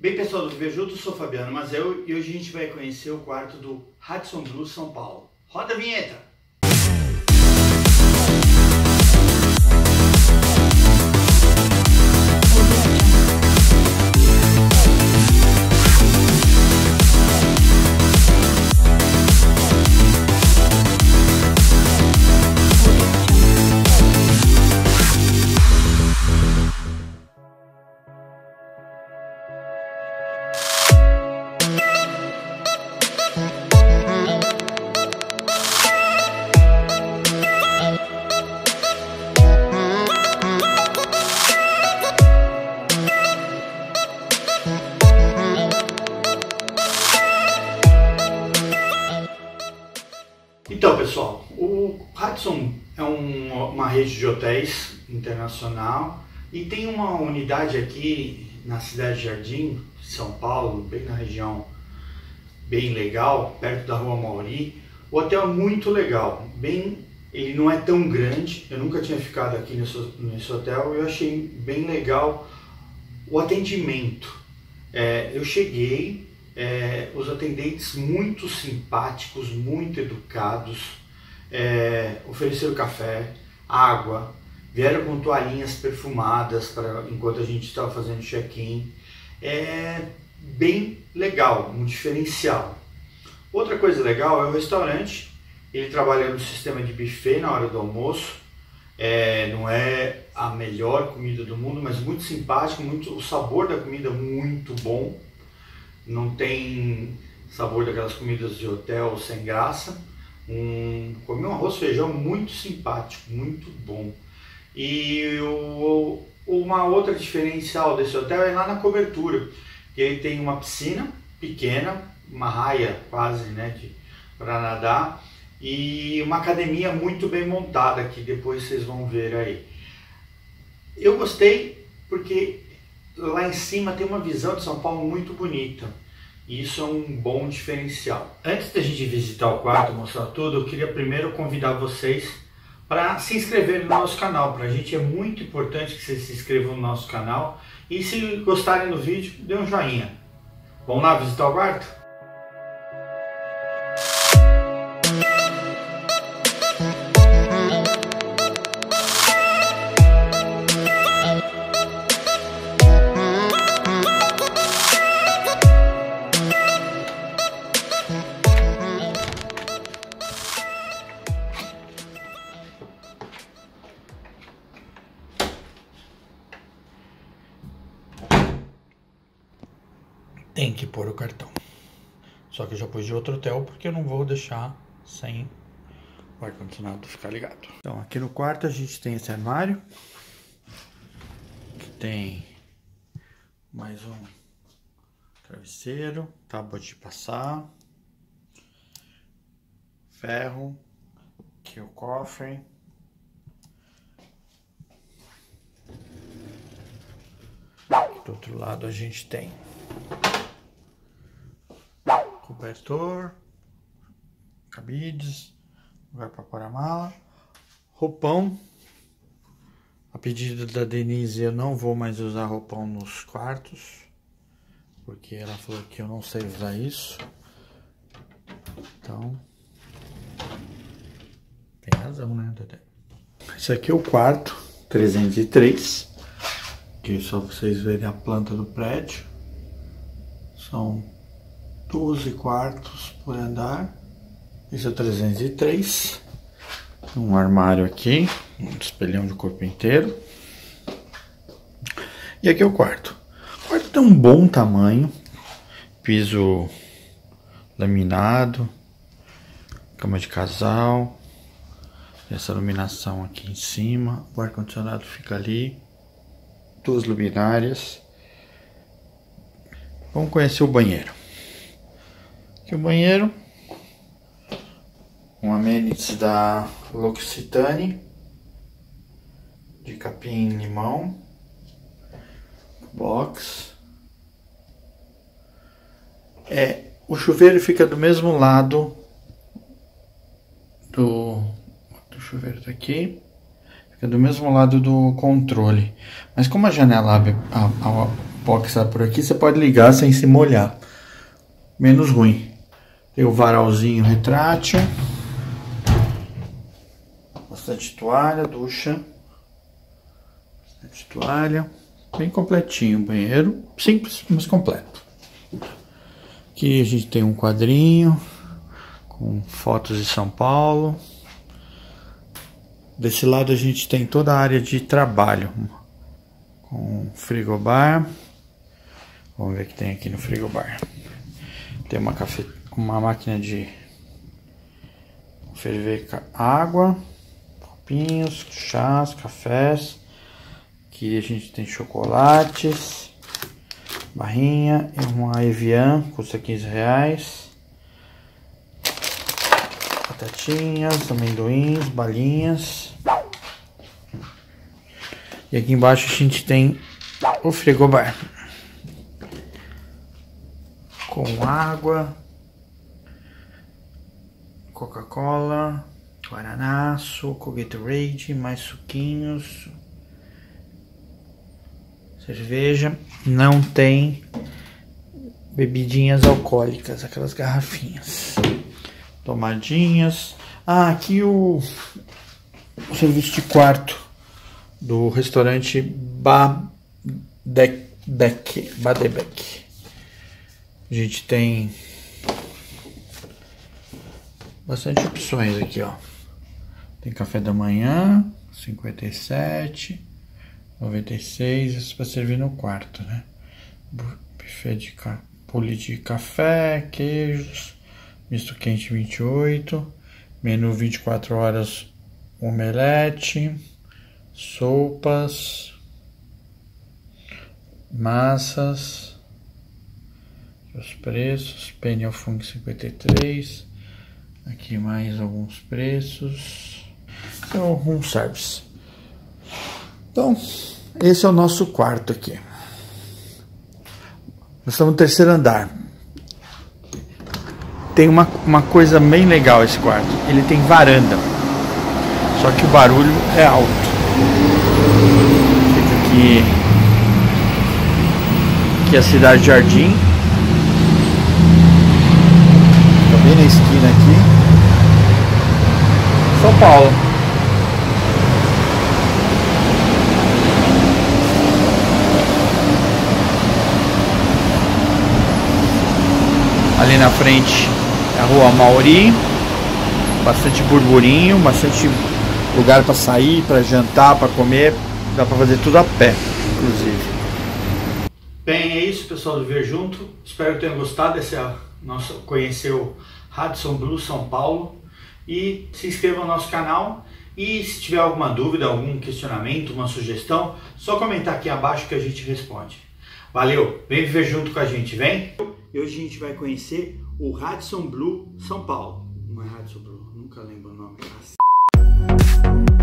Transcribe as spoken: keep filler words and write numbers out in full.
Bem, pessoal do Viver Junto, eu sou Fabiano Mazel e hoje a gente vai conhecer o quarto do Radisson Blu São Paulo. Roda a vinheta! Então, pessoal, o Radisson é um, uma rede de hotéis internacional e tem uma unidade aqui na cidade de Jardim, São Paulo, bem na região bem legal, perto da Rua Mauri. O hotel é muito legal, bem, ele não é tão grande, eu nunca tinha ficado aqui nesse, nesse hotel e eu achei bem legal o atendimento. É, eu cheguei... É, os atendentes muito simpáticos, muito educados, é, ofereceram café, água, vieram com toalhinhas perfumadas para enquanto a gente estava fazendo check-in. É bem legal, um diferencial. Outra coisa legal é o restaurante. Ele trabalha no sistema de buffet na hora do almoço. É, não é a melhor comida do mundo, mas muito simpático, muito, o sabor da comida muito bom. Não tem sabor daquelas comidas de hotel sem graça. Um, comi um arroz e feijão muito simpático, muito bom. E o, uma outra diferencial desse hotel é lá na cobertura. Ele tem uma piscina pequena, uma raia quase, né, para nadar, e uma academia muito bem montada, que depois vocês vão ver aí. Eu gostei porque lá em cima tem uma visão de São Paulo muito bonita. E isso é um bom diferencial. Antes da gente visitar o quarto e mostrar tudo, eu queria primeiro convidar vocês para se inscreverem no nosso canal. Para a gente é muito importante que vocês se inscrevam no nosso canal. E se gostarem do vídeo, dê um joinha. Vamos lá visitar o quarto? Tem que pôr o cartão. Só que eu já pus de outro hotel porque eu não vou deixar sem o ar-condicionado ficar ligado. Então aqui no quarto a gente tem esse armário. Que tem mais um travesseiro, tábua de passar, ferro, aqui o cofre. Aqui do outro lado a gente tem cobertor, cabides, lugar para pôr a mala, roupão. A pedido da Denise, eu não vou mais usar roupão nos quartos, porque ela falou que eu não sei usar isso. Então, tem razão, né, Dedé? Esse aqui é o quarto trezentos e três, que é só pra vocês verem a planta do prédio. São doze quartos por andar. Esse é o trezentos e três. Um armário aqui, um espelhão de corpo inteiro. E aqui é o quarto. O quarto tem um bom tamanho. Piso laminado. Cama de casal. Essa iluminação aqui em cima. O ar-condicionado fica ali. Duas luminárias. Vamos conhecer o banheiro. Aqui o banheiro, um amenities da L'Occitane, de capim limão, box. É, o chuveiro fica do mesmo lado do, do chuveiro daqui, fica do mesmo lado do controle. Mas como a janela abre, a, a, pó que está por aqui, você pode ligar sem se molhar. Menos ruim. Tem o varalzinho retrátil. Bastante toalha, ducha. Bastante toalha. Bem completinho o banheiro. Simples, mas completo. Aqui a gente tem um quadrinho com fotos de São Paulo. Desse lado a gente tem toda a área de trabalho. Com frigobar. Vamos ver o que tem aqui no frigobar. Tem uma, café, uma máquina de ferver água, copinhos, chás, cafés. Aqui a gente tem chocolates, barrinha, uma Evian, custa quinze reais. Batatinhas, amendoins, balinhas. E aqui embaixo a gente tem o frigobar. Com água, Coca-Cola, Guaraná, suco, Gatorade, mais suquinhos, cerveja. Não tem bebidinhas alcoólicas, aquelas garrafinhas. Tomadinhas. Ah, aqui o, o serviço de quarto do restaurante Badebeck. Badebeck. A gente tem bastante opções aqui, ó. Tem café da manhã, cinquenta e sete, noventa e seis, isso para servir no quarto, né? Buffet de pule de café, queijos, misto quente vinte e oito, menu vinte e quatro horas, omelete, sopas, massas. Os preços, Penny Fung cinquenta e três, aqui mais alguns preços, é o room service. Então, esse é o nosso quarto aqui. Nós estamos no terceiro andar. Tem uma, uma coisa bem legal esse quarto, ele tem varanda, só que o barulho é alto. Fica aqui, aqui é a cidade de Jardim. Bem na esquina aqui, São Paulo. Ali na frente é a Rua Mauri, bastante burburinho, bastante lugar para sair, para jantar, para comer, dá para fazer tudo a pé, inclusive. Bem, é isso, pessoal do Ver Junto. Espero que tenham gostado desse nosso conhecer o Radisson Blu São Paulo, e se inscreva no nosso canal, e se tiver alguma dúvida, algum questionamento, uma sugestão, só comentar aqui abaixo que a gente responde. Valeu, vem viver junto com a gente, vem! E hoje a gente vai conhecer o Radisson Blu São Paulo. Não é Radisson Blu, nunca lembro o nome.